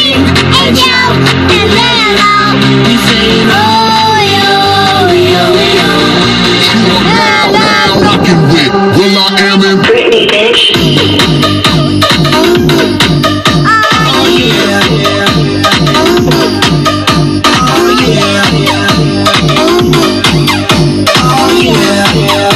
scream and shout and let it out. We sing, oh, yo, yo, yo. Now rockin' with will.i.am and Britney, bitch. Oh, yeah, yeah. Oh, yeah, yeah. Oh, yeah, yeah.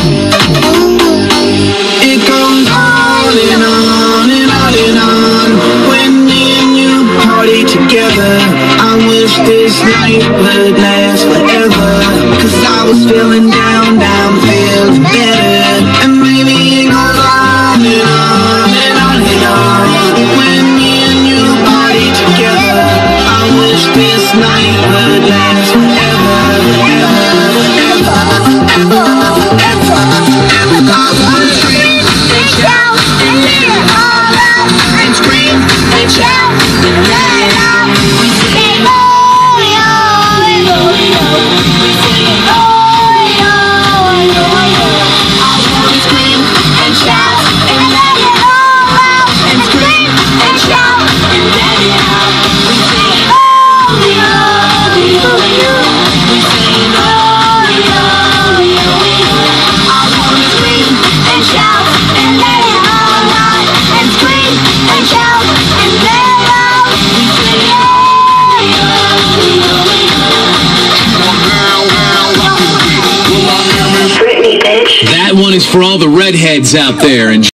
It goes on and on and on and on. When me and you party together, I wish this night would last forever. Cause I was feeling down, now I'm feeling better. And maybe it goes on and on and on and on. When me and you party together, I wish this night would last forever, ever, ever, ever, ever, ever. I wanna scream and shout and let it all out. And scream and shout and let it out. We sing, oh, yo, yo, yo. We sing, oh, yo, yo, yo. I wanna scream and shout and let it all out. And scream and shout and let it out. We sing, oh, yo, yo, yo. We sing, oh, yo, yo, yo. I wanna scream and shout and let it all out. And scream and shout and let it out. We sing, oh, yo, yo, yo. Britney, bitch. That one is for all the redheads out there. And